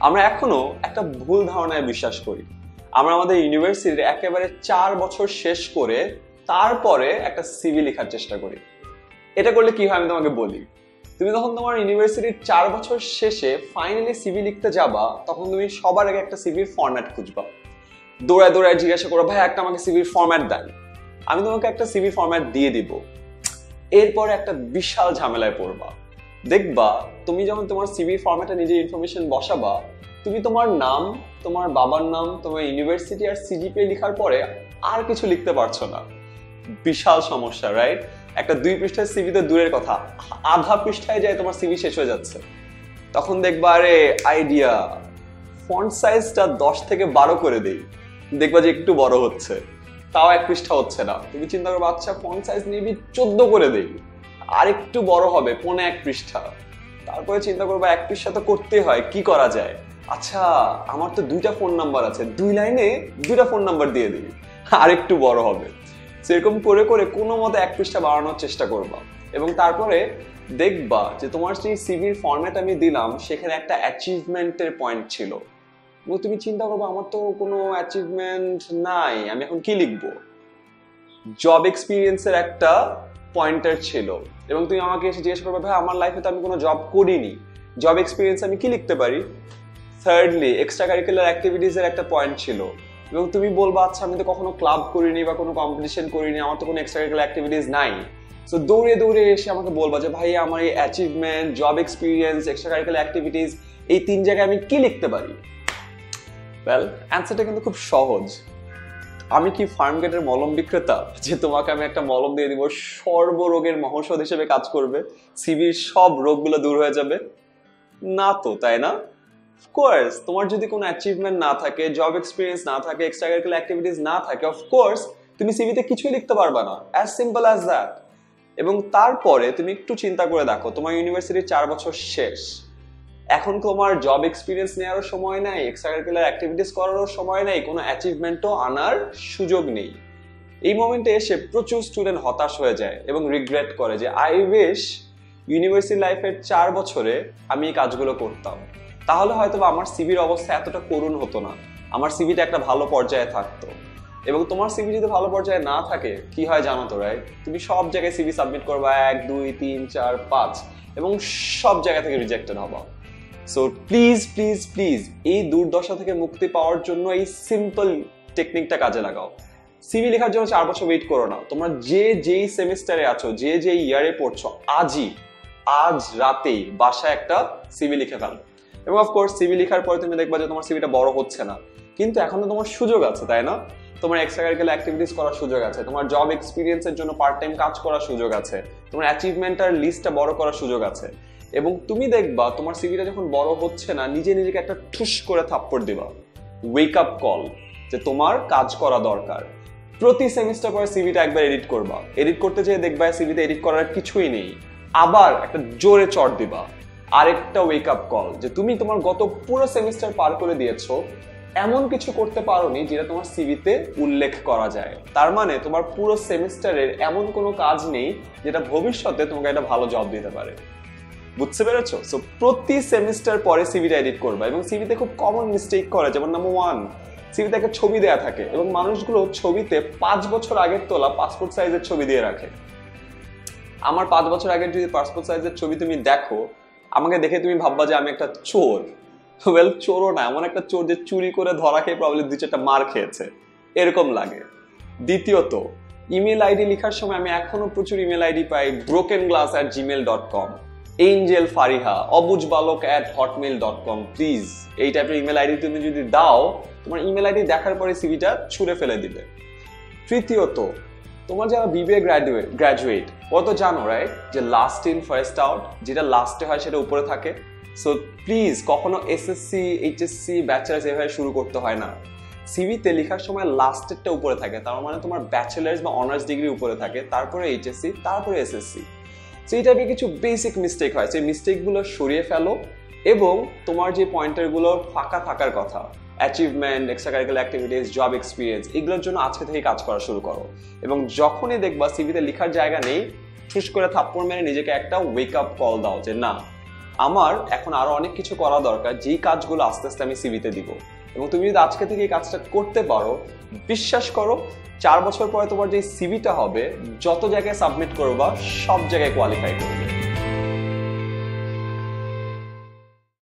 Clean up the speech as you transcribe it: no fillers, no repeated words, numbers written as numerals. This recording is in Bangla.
আমরা এখনো একটা ভুল ধারণায় বিশ্বাস করি। আমরা আমাদের ইউনিভার্সিটির একেবারে 4 বছর শেষ করে তারপরে একটা সিভি লেখার চেষ্টা করি। এটা করলে কি হয় আমি তোমাকে বলি। তুমি যখন তোমার ইউনিভার্সিটির 4 বছর শেষে ফাইনালি সিভি লিখতে যাবা, তখন তুমি সবার আগে একটা সিভির ফরম্যাট খুঁজবা। দৌড়ায় দৌড়ায় জিজ্ঞাসা করো, ভাই একটা আমাকে সিভির ফরম্যাট দেন। আমি তোমাকে একটা সিভি ফরম্যাট দিয়ে দিব। এরপরে একটা বিশাল ঝামেলায় পড়বা। দেখবা তুমি যখন তোমার সিভি ফরম্যাটে নিজের ইনফরমেশন বসাবা, তুমি তোমার নাম, তোমার বাবার নাম, তোমার ইউনিভার্সিটি আর সিজিপিএ লেখার পরে আর কিছু লিখতে পারছো না। বিশাল সমস্যা, রাইট? একটা 2 পৃষ্ঠার সিভি তো দূরের কথা, আধা পৃষ্ঠায় যায় তোমার সিভি শেষ হয়ে যাচ্ছে। তখন দেখবা আরে আইডিয়া, ফন্ট সাইজটা 10 থেকে 12 করে দেই, দেখবা যে একটু বড় হচ্ছে, তাও 1 পৃষ্ঠা হচ্ছে না। তুমি চিন্তা করবে আচ্ছা ফন্ট সাইজ নিবি 14 করে দেই, আর একটু বড় হবে 1.5 পৃষ্ঠা। তারপরে চিন্তা করবে 1 পৃষ্ঠা তো করতে হয়, কি করা যায়? আচ্ছা আমার তো 2টা ফোন নাম্বার আছে, 2 লাইনে 2টা ফোন নাম্বার দিয়ে দিবি, আর একটু বড় হবে। সেরকম করে করে কোনো মতে 1 পৃষ্ঠা বাড়ানোর চেষ্টা করবা, এবং তারপরে দেখবা যে তোমার সেই সিভির ফরম্যাট আমি দিলাম সেখানে একটা অ্যাচিভমেন্টের পয়েন্ট ছিল। এবং তুমি চিন্তা করবে আমার তো কোনো অ্যাচিভমেন্ট নাই, আমি এখন কি লিখবো? জব এক্সপিরিয়েন্সের একটা পয়েন্টার ছিল, এবং তুমি আমাকে এসে জিজ্ঞেস করবে ভাই আমার লাইফে তো আমি কোনো জব করিনি, জব এক্সপিরিয়েন্স আমি কি লিখতে পারি? থার্ডলি এক্সট্রা কারিকুলার অ্যাক্টিভিটিসের একটা পয়েন্ট ছিল, এবং তুমি বলবা আচ্ছা আমি তো কখনো ক্লাব করিনি বা কোনো কম্পিটিশন করিনি, আমার তো কোনো এক্সট্রা কারিকুলার অ্যাক্টিভিটিস নাই। সো দৌড়ে দৌড়ে এসে আমাকে বলবা যে ভাই আমার এই achievement, job experience, extra curricular activities, এই 3 জায়গায় আমি কি লিখতে পারি? ওয়েল অ্যান্সারটা কিন্তু খুব সহজ। আমি কি ফার্মগেটের মলম বিক্রেতা যে তোমাকে আমি একটা মলম দিয়ে দিব, সর্বরোগের মহৌষধ হিসেবে কাজ করবে, সিভির সব রোগগুলো দূর হয়ে যাবে? না তো, তাই না? অফকোর্স তোমার যদি কোনো অ্যাচিভমেন্ট না থাকে, জব এক্সপিরিয়েন্স না থাকে, এক্সট্রা কারিকুলার অ্যাক্টিভিটিস না থাকে, অফকোর্স তুমি সিভিতে কিছুই লিখতে পারবা না। As simple as that. এবং তারপরে তুমি একটু চিন্তা করে দেখো, তোমার ইউনিভার্সিটির 4 বছর শেষ, এখন তোমার জব এক্সপিরিয়েন্স নেওয়ারও সময় নাই, এক্সট্রা কারিকুলার অ্যাক্টিভিটিস করারও সময় নাই, কোনো অ্যাচিভমেন্টও আনার সুযোগ নেই। এই মোমেন্টে এসে প্রচুর স্টুডেন্ট হতাশ হয়ে যায় এবং রিগ্রেট করে যে আই উইশ ইউনিভার্সিটি লাইফের 4 বছরে আমি এই কাজগুলো করতাম, তাহলে হয়তো আমার সিভির অবস্থা এতটা করুণ হতো না, আমার সিভিটা একটা ভালো পর্যায়ে থাকতো। এবং তোমার সিভি যদি ভালো পর্যায়ে না থাকে কি হয় জানো তো, রাইট? তুমি সব জায়গায় সিভি সাবমিট করবা 1 2 3 4 5, এবং সব জায়গা থেকে রিজেক্টেড হবা। সো প্লিজ প্লিজ প্লিজ এই দুর্দশা থেকে মুক্তি পাওয়ার জন্য এই সিম্পল টেকনিকটা কাজে লাগাও। সিভি লেখার জন্য 4 বছর ওয়েট করো না। তোমরা যেই সেমিস্টারে আছো, যে ইয়ারে পড়ছো, আজ রাতেই বাসায় একটা সিভি লিখে ফেলো। এবং অফকোর্স সিভি লেখার পরে তুমি দেখবা যে তোমার সিভিটা বড় হচ্ছে না, কিন্তু এখনো তোমার সুযোগ আছে, তাই না? তোমার এক্সট্রা কারিকুলার অ্যাক্টিভিটিস করার সুযোগ আছে, তোমার জব এক্সপিরিয়েন্সের জন্য পার্ট টাইম কাজ করার সুযোগ আছে, তোমার অ্যাচিভমেন্টের লিস্টটা বড় করার সুযোগ আছে। এবং তুমি দেখবা তোমার সিভিটা যখন বড় হচ্ছে না, নিজেকে একটা ঠুস করে থাপ্পড় দিবা, ওয়েক আপ কল, যে তোমার কাজ করা দরকার। প্রতি সেমিস্টার পরে সিভিটা একবার এডিট করবা, এডিট করতে যেয়ে দেখবা সিভিতে এডিট করার কিছুই নেই, আবার একটা জোরে চট দিবা, আরেকটা ওয়েক আপ কল, যে তুমি তোমার গত পুরো সেমিস্টার পার করে দিয়েছো, এমন কিছু করতে পারোনি যেটা তোমার সিভিতে উল্লেখ করা যায়। তার মানে তোমার পুরো সেমিস্টারের এমন কোনো কাজ নেই যেটা ভবিষ্যতে তোমাকে একটা ভালো জব দিতে পারে। বুঝতে পেরেছো? সো প্রতি সেমিস্টার পরে সিভিটা এডিট করবা। এবং সিভিতে খুব কমন মিস্টেক করে, যেমন নাম্বার 1, সিভিতে একটা ছবি দেয়া থাকে এবং মানুষগুলো ছবিতে 5 বছর আগের তোলা পাসপোর্ট সাইজের ছবি দিয়ে রাখে। আমার 5 বছর আগের যদি পাসপোর্ট সাইজের ছবি তুমি দেখো, আমাকে দেখে তুমি ভাববা যে আমি একটা চোর। ওয়েল চোরও না, এমন একটা চোর যে চুরি করে ধরা খেয়ে প্রবলেম 2-4টা মার খেয়েছে, এরকম লাগে। দ্বিতীয়ত, ইমেল আইডি লেখার সময় আমি এখনো প্রচুর ইমেল আইডি পাই brokenglass@gmail.com, angel Fariha, obujbalok@hotmail.com। Please এই টাইপের ইমেল আইডি তুমি যদি দাও, তোমার ইমেল আইডি দেখার পরে সিভিটা ছুঁড়ে ফেলে দিবে। তৃতীয়ত, তোমার যারা বিবিএ গ্র্যাজুয়েট ও তো জানো, রাইট, যে লাস্ট ইন ফার্স্ট আউট, যেটা লাস্টে হয় সেটা উপরে থাকে। সো প্লিজ কখনো এসএসসি, এইচএসসি, ব্যাচেলার্স এভাবে শুরু করতে হয় না। সিভিতে লেখার সময় লাস্টেরটা উপরে থাকে, তার মানে তোমার ব্যাচেলার্স বা অনার্স ডিগ্রি উপরে থাকে, তারপরে এইচএসসি, তারপরে এসএসসি। সো এই টাইপের কিছু বেসিক মিস্টেক হয়, সেই মিস্টেকগুলো সরিয়ে ফেলো এবং তোমার যে পয়েন্টারগুলো ফাঁকা থাকার কথা, achievement, extra curricular activities, job experience, এগুলোর জন্য আজকে থেকে কাজ করা শুরু করো। এবং যখনই দেখবা সিভিতে লেখার জায়গা নেই, ঠুস করে থাপ্পড় মেরে নিজেকে একটা ওয়েক আপ কল দাও যে না, আমার এখন আরো অনেক কিছু করা দরকার, যেই কাজগুলো আস্তে আস্তে আমি সিভিতে দিব। এবং তুমি যদি আজকে থেকে এই কাজটা করতে পারো, বিশ্বাস করো 4 বছর পরে তোমার যে সিভিটা হবে, যত জায়গায় সাবমিট করবা সব জায়গায় কোয়ালিফাই করবে।